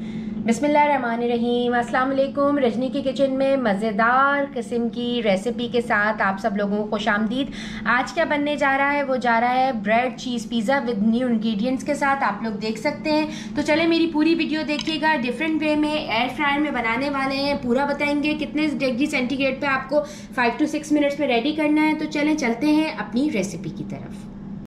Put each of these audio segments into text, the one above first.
बिस्मिल्लाहिर्रहमानिर्रहीम। अस्सलाम वालेकुम। रजनी की किचन में मज़ेदार किस्म की रेसिपी के साथ आप सब लोगों को खुशामदीद। आज क्या बनने जा रहा है, वो जा रहा है bread cheese pizza with new ingredients के साथ। आप लोग देख सकते हैं, तो चले मेरी पूरी वीडियो देखिएगा। डिफरेंट वे में एयर फ्रायर में बनाने वाले हैं, पूरा बताएंगे कितने डिग्री सेंटीग्रेड पे आपको 5 to 6 मिनट्स में रेडी करना है। तो चलें चलते हैं अपनी रेसिपी की तरफ।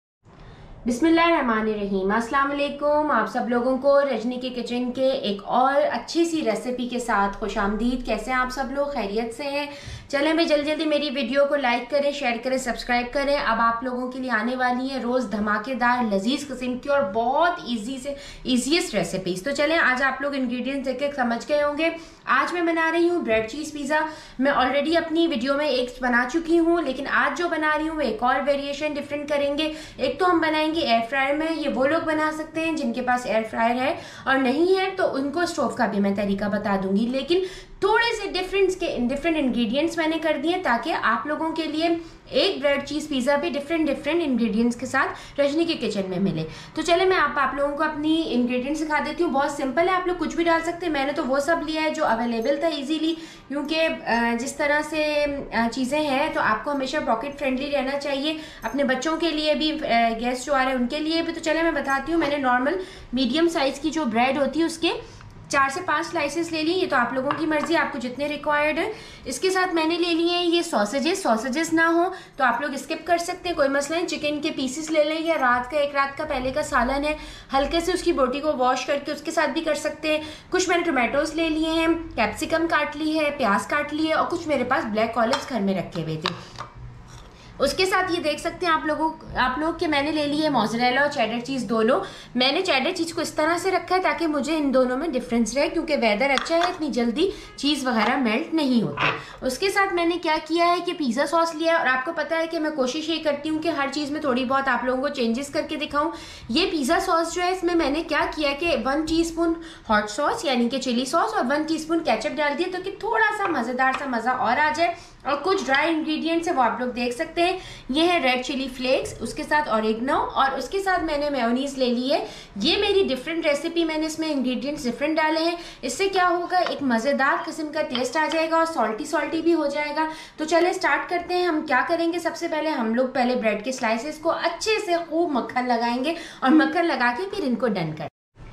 बिस्मिल्लाहिर्रहमानिर्रहीम। अस्सलाम वालेकुम। आप सब लोगों को रजनी के किचन के एक और अच्छी सी रेसिपी के साथ खुशामदीद। कैसे हैं आप सब लोग, खैरियत से हैं? चलें भाई जल्दी जल्दी मेरी वीडियो को लाइक करें, शेयर करें, सब्सक्राइब करें। अब आप लोगों के लिए आने वाली है रोज़ धमाकेदार लजीज किस्म की और बहुत ईजी से ईजीएस्ट रेसिपीज। तो चलें आज आप लोग इंग्रेडिएंट्स देख के समझ गए होंगे। आज मैं बना रही हूँ ब्रेड चीज़ पिज़्ज़ा। मैं ऑलरेडी अपनी वीडियो में एक बना चुकी हूँ, लेकिन आज जो बना रही हूँ वो एक और वेरिएशन डिफरेंट करेंगे। एक तो हम बनाएंगे एयर फ्रायर में। ये वो लोग बना सकते हैं जिनके पास एयर फ्रायर है, और नहीं है तो उनको स्टोव का भी मैं तरीका बता दूंगी। लेकिन थोड़े से डिफरेंट इंग्रेडिएंट्स मैंने कर दिए ताकि आप लोगों के लिए एक ब्रेड चीज़ पिज़्ज़ा भी डिफरेंट इंग्रेडिएंट्स के साथ रजनी के किचन में मिले। तो चले मैं आप लोगों को अपनी इंग्रेडिएंट्स सिखा देती हूँ। बहुत सिंपल है, आप लोग कुछ भी डाल सकते हैं। मैंने तो वो सब लिया है जो अवेलेबल था इजीली, क्योंकि जिस तरह से चीज़ें हैं तो आपको हमेशा पॉकेट फ्रेंडली रहना चाहिए, अपने बच्चों के लिए भी, गेस्ट जो आ रहे हैं उनके लिए भी। तो चले मैं बताती हूँ। मैंने नॉर्मल मीडियम साइज़ की जो ब्रेड होती है उसके 4 से 5 स्लाइसेस ले ली। ये तो आप लोगों की मर्जी, आपको जितने रिक्वायर्ड है। इसके साथ मैंने ले लिए हैं ये सॉसेजेस ना हो तो आप लोग स्किप कर सकते हैं, कोई मसला नहीं। चिकन के पीसेस ले लें, या एक रात का पहले का सालन है, हल्के से उसकी बोटी को वॉश करके उसके साथ भी कर सकते हैं। कुछ मैंने टोमेटोज ले लिए हैं, कैप्सिकम काट ली है, प्याज काट ली है, और कुछ मेरे पास ब्लैक ऑलिव्स घर में रखे हुए थे। उसके साथ ये देख सकते हैं आप लोग कि मैंने ले ली है मोज़रेला और चेडर चीज़ दोनों। मैंने चेडर चीज़ को इस तरह से रखा है ताकि मुझे इन दोनों में डिफरेंस रहे, क्योंकि वेदर अच्छा है, इतनी जल्दी चीज़ वगैरह मेल्ट नहीं होती। उसके साथ मैंने क्या किया है कि पिज़्ज़ा सॉस लिया है, और आपको पता है कि मैं कोशिश ये करती हूँ कि हर चीज़ में थोड़ी बहुत आप लोगों को चेंजेस करके दिखाऊँ। ये पिज़्ज़ा सॉस जो है, इसमें मैंने क्या किया कि 1 टीस्पून हॉट सॉस यानी कि चिली सॉस और 1 टीस्पून केचप डाल दिया, तो कि थोड़ा सा मज़ेदार सा मज़ा और आ जाए। और कुछ ड्राई इंग्रेडिएंट्स है वो आप लोग देख सकते हैं। ये है रेड चिली फ्लेक्स, उसके साथ ऑरिगेनो, और उसके साथ मैंने मेयोनीज ले ली है। ये मेरी डिफरेंट रेसिपी, मैंने इसमें इंग्रेडिएंट्स डिफरेंट डाले हैं। इससे क्या होगा, एक मज़ेदार किस्म का टेस्ट आ जाएगा और सॉल्टी भी हो जाएगा। तो चले स्टार्ट करते हैं। हम क्या करेंगे, सबसे पहले हम लोग पहले ब्रेड के स्लाइसेस को अच्छे से खूब मक्खन लगाएंगे, और मक्खन लगा के फिर इनको डन कर।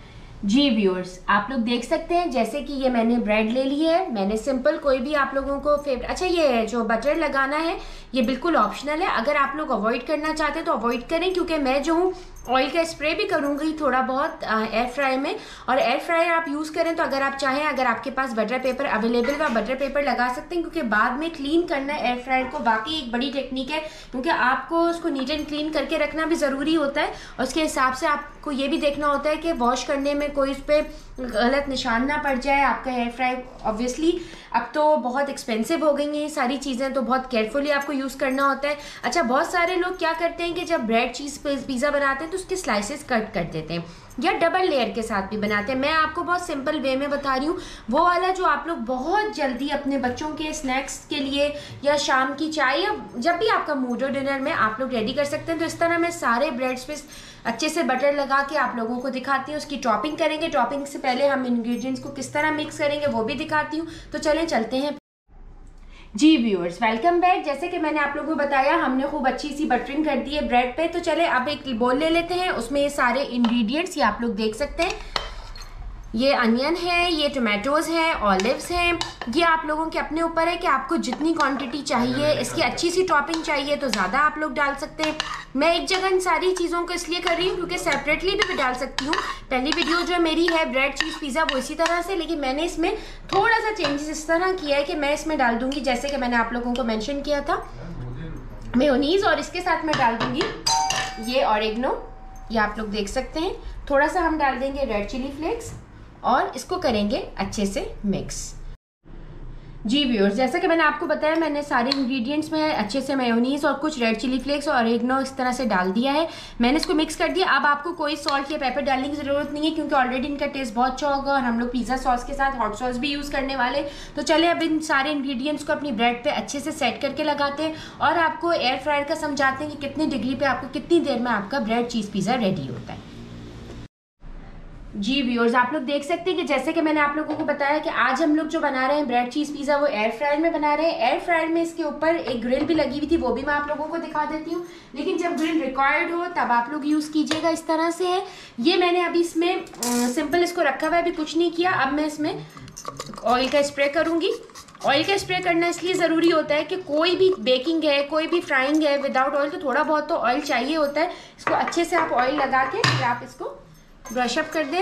जी व्यूअर्स, आप लोग देख सकते हैं जैसे कि ये मैंने ब्रेड ले ली है। मैंने सिंपल कोई भी आप लोगों को फेवरेट, अच्छा ये जो बटर लगाना है ये बिल्कुल ऑप्शनल है। अगर आप लोग अवॉइड करना चाहते हैं तो अवॉइड करें, क्योंकि मैं जो हूँ ऑयल का स्प्रे भी करूंगी थोड़ा बहुत एयर फ्राई में। और एयर फ्रायर आप यूज़ करें तो अगर आप चाहें, अगर आपके पास बटर पेपर अवेलेबल है, बटर पेपर लगा सकते हैं, क्योंकि बाद में क्लीन करना एयर फ्रायर को बाकी एक बड़ी टेक्निक है, क्योंकि आपको उसको नीट एंड क्लीन करके रखना भी ज़रूरी होता है। और उसके हिसाब से आपको ये भी देखना होता है कि वॉश करने में कोई उस पर गलत निशान ना पड़ जाए आपका एयर फ्राई। ऑब्वियसली अब तो बहुत एक्सपेंसिव हो गई हैं ये सारी चीज़ें, तो बहुत केयरफुली आपको यूज़ करना होता है। अच्छा, बहुत सारे लोग क्या करते हैं कि जब ब्रेड चीज़ पिज़्ज़ा बनाते हैं तो उसके स्लाइसेस कट कर देते हैं, या डबल लेयर के साथ भी बनाते हैं। मैं आपको बहुत सिंपल वे में बता रही हूँ, वो वाला जो आप लोग बहुत जल्दी अपने बच्चों के स्नैक्स के लिए या शाम की चाय या जब भी आपका मूड हो डिनर में आप लोग रेडी कर सकते हैं। तो इस तरह मैं सारे ब्रेड्स पे अच्छे से बटर लगा के आप लोगों को दिखाती हूँ। उसकी टॉपिंग करेंगे, टॉपिंग से पहले हम इंग्रेडिएंट्स को किस तरह मिक्स करेंगे वो भी दिखाती हूँ। तो चलें चलते हैं। जी व्यूअर्स, वेलकम बैक। जैसे कि मैंने आप लोगों को बताया, हमने खूब अच्छी सी बटरिंग कर दी है ब्रेड पे। तो चले अब एक बोल ले लेते हैं, उसमें ये सारे इंग्रेडिएंट्स ये आप लोग देख सकते हैं। ये अनियन है, ये टोमेटोज हैं, ऑलिव्स हैं। ये आप लोगों के अपने ऊपर है कि आपको जितनी क्वांटिटी चाहिए, इसकी अच्छी सी टॉपिंग चाहिए तो ज़्यादा आप लोग डाल सकते हैं। मैं एक जगह इन सारी चीज़ों को इसलिए कर रही हूँ क्योंकि सेपरेटली भी मैं डाल सकती हूँ। पहली वीडियो जो मेरी है ब्रेड चीज़ पिज़्ज़ा वो इसी तरह से, लेकिन मैंने इसमें थोड़ा सा चेंजेस इस तरह किया है कि मैं इसमें डाल दूँगी, जैसे कि मैंने आप लोगों को मैंशन किया था, मेयोनीज, और इसके साथ मैं डाल दूँगी ये ऑरिगेनो। ये आप लोग देख सकते हैं। थोड़ा सा हम डाल देंगे रेड चिली फ्लेक्स और इसको करेंगे अच्छे से मिक्स। जी व्यूअर्स, जैसा कि मैंने आपको बताया, मैंने सारे इंग्रेडिएंट्स में अच्छे से मेयोनीज और कुछ रेड चिली फ्लेक्स और ऑरिगेनो इस तरह से डाल दिया है। मैंने इसको मिक्स कर दिया। अब आपको कोई सॉल्ट या पेपर डालने की ज़रूरत नहीं है, क्योंकि ऑलरेडी इनका टेस्ट बहुत अच्छा होगा, और हम लोग पिज़्ज़ा सॉस के साथ हॉट सॉस भी यूज़ करने वाले। तो चले अब इन सारे इंग्रेडिएंट्स को अपनी ब्रेड पे अच्छे से सेट करके लगाते हैं, और आपको एयर फ्रायर का समझाते हैं कि कितनी डिग्री पे आपको कितनी देर में आपका ब्रेड चीज़ पिज़्ज़ा रेडी होता है। जी व्यूअर्स, आप लोग देख सकते हैं कि जैसे कि मैंने आप लोगों को बताया कि आज हम लोग जो बना रहे हैं ब्रेड चीज़ पिज़्ज़ा वो एयर फ्रायर में बना रहे हैं। एयर फ्रायर में इसके ऊपर एक ग्रिल भी लगी हुई थी, वो भी मैं आप लोगों को दिखा देती हूँ। लेकिन जब ग्रिल रिक्वायर्ड हो तब आप लोग यूज़ कीजिएगा। इस तरह से है ये। मैंने अभी इसमें सिंपल इसको रखा हुआ है, अभी कुछ नहीं किया। अब मैं इसमें ऑयल का स्प्रे करूँगी। ऑयल का स्प्रे करना इसलिए ज़रूरी होता है कि कोई भी बेकिंग है, कोई भी फ्राइंग है, विदाउट ऑयल तो थोड़ा बहुत तो ऑयल चाहिए होता है। इसको अच्छे से आप ऑयल लगा के फिर आप इसको ब्रश अप कर दें।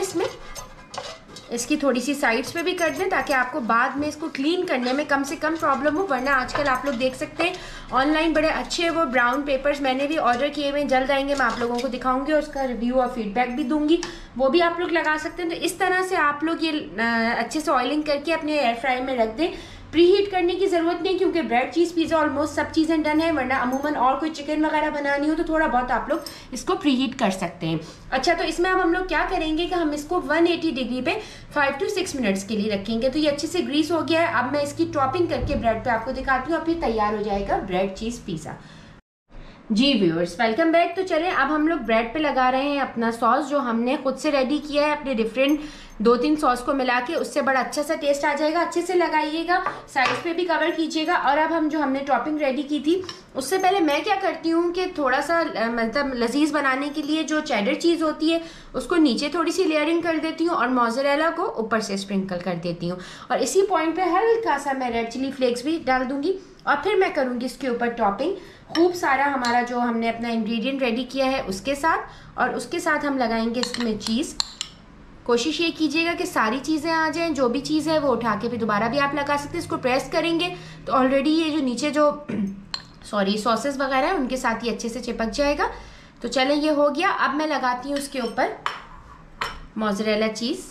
इसकी थोड़ी सी साइड्स पे भी कर दें ताकि आपको बाद में इसको क्लीन करने में कम से कम प्रॉब्लम हो। वरना आजकल आप लोग देख सकते हैं ऑनलाइन बड़े अच्छे वो ब्राउन पेपर्स मैंने भी ऑर्डर किए हुए हैं, जल्द आएंगे, मैं आप लोगों को दिखाऊंगी और उसका रिव्यू और फीडबैक भी दूंगी, वो भी आप लोग लगा सकते हैं। तो इस तरह से आप लोग ये अच्छे से ऑयलिंग करके अपने एयर फ्रायर में रख दें। प्री हीट करने की ज़रूरत नहीं क्योंकि ब्रेड चीज़ पिज़्ज़ा ऑलमोस्ट सब चीज़ें डन है। वरना अमूमन और कोई चिकन वगैरह बनानी हो तो थोड़ा बहुत आप लोग इसको प्री हीट कर सकते हैं। अच्छा, तो इसमें अब हम लोग क्या करेंगे कि हम इसको 180 डिग्री पे 5 to 6 मिनट्स के लिए रखेंगे। तो ये अच्छे से ग्रीस हो गया है। अब मैं इसकी टॉपिंग करके ब्रेड पे आपको दिखाती हूँ और फिर तैयार हो जाएगा ब्रेड चीज़ पिज़्ज़ा। जी व्यूअर्स, वेलकम बैक। तो चलें अब हम लोग ब्रेड पे लगा रहे हैं अपना सॉस जो हमने खुद से रेडी किया है अपने डिफरेंट 2-3 सॉस को मिला के। उससे बड़ा अच्छा सा टेस्ट आ जाएगा। अच्छे से लगाइएगा, साइड्स पे भी कवर कीजिएगा। और अब हम जो हमने टॉपिंग रेडी की थी उससे पहले मैं क्या करती हूँ कि थोड़ा सा मतलब लजीज बनाने के लिए जो चेडर चीज़ होती है उसको नीचे थोड़ी सी लेयरिंग कर देती हूँ और मोज़रेला को ऊपर से स्प्रिंकल कर देती हूँ। और इसी पॉइंट पे हल्का सा मैं रेड चिली फ्लेक्स भी डाल दूंगी और फिर मैं करूँगी इसके ऊपर टॉपिंग खूब सारा हमारा जो हमने अपना इंग्रेडिएंट रेडी किया है उसके साथ। और उसके साथ हम लगाएंगे इसमें चीज़। कोशिश ये कीजिएगा कि सारी चीज़ें आ जाएं, जो भी चीज़ है वो उठा के फिर दोबारा भी आप लगा सकते हैं। इसको प्रेस करेंगे तो ऑलरेडी ये जो नीचे जो सॉसेस वगैरह है उनके साथ ही अच्छे से चिपक जाएगा। तो चलें, ये हो गया। अब मैं लगाती हूँ उसके ऊपर मोज़रेला चीज़।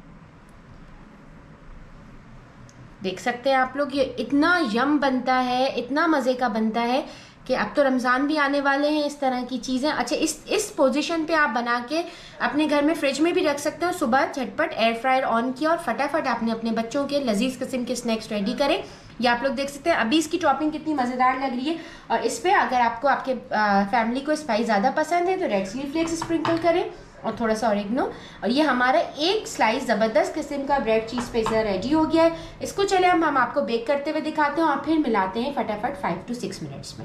देख सकते हैं आप लोग ये इतना यम बनता है, इतना मज़े का बनता है कि अब तो रमज़ान भी आने वाले हैं। इस तरह की चीज़ें अच्छा इस पोजीशन पे आप बना के अपने घर में फ्रिज में भी रख सकते हो। सुबह झटपट एयर फ्रायर ऑन किया और फटाफट आपने अपने बच्चों के लजीज किस्म के स्नैक्स रेडी करें। ये आप लोग देख सकते हैं अभी इसकी टॉपिंग कितनी मज़ेदार लग रही है। और इस पर अगर आपको आपके फैमिली को स्पाइस ज़्यादा पसंद है तो रेड चिली फ्लेक्स स्प्रिंकल करें और थोड़ा सा ऑरिगनो। और ये हमारा एक स्लाइस ज़बरदस्त किस्म का ब्रेड चीज़ पिज़्ज़ा रेडी हो गया है। इसको चले हम आपको बेक करते हुए दिखाते हैं और फिर मिलाते हैं फटाफट 5 to 6 मिनट्स में।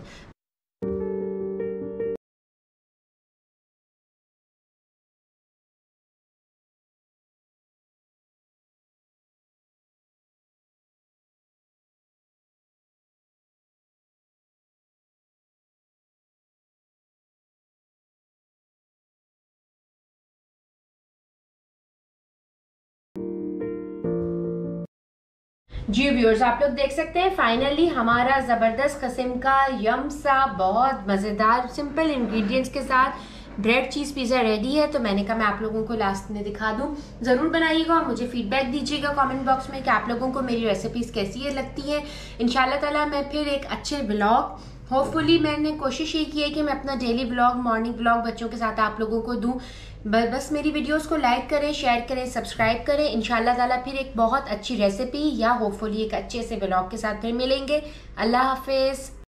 जी व्यूअर्स, आप लोग देख सकते हैं फाइनली हमारा ज़बरदस्त किस्म का यम सा बहुत मज़ेदार सिंपल इंग्रेडिएंट्स के साथ ब्रेड चीज़ पिज़्ज़ा रेडी है। तो मैंने कहा मैं आप लोगों को लास्ट में दिखा दूं। ज़रूर बनाइएगा और मुझे फीडबैक दीजिएगा कमेंट बॉक्स में कि आप लोगों को मेरी रेसिपीज़ कैसी लगती हैं। इंशाल्लाह ताला मैं फिर एक अच्छे व्लॉग, होपफुली मैंने कोशिश ये की है कि मैं अपना डेली व्लॉग, मॉर्निंग व्लॉग बच्चों के साथ आप लोगों को दूं। बस मेरी वीडियोस को लाइक करें, शेयर करें, सब्सक्राइब करें। इंशाल्लाह ताला फिर एक बहुत अच्छी रेसिपी या होपफुली एक अच्छे से व्लॉग के साथ फिर मिलेंगे। अल्लाह हाफिज़।